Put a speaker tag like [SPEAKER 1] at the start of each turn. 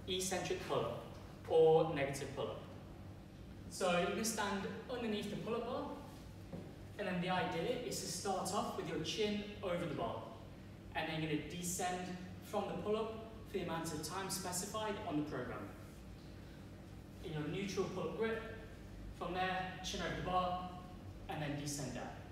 [SPEAKER 1] eccentric pull-up or negative pull-up. So you're going to stand underneath the pull-up bar, and then the idea is to start off with your chin over the bar, and then you're going to descend from the pull-up for the amount of time specified on the program. In your neutral pull-up grip, from there, chin over the bar, and then descend down.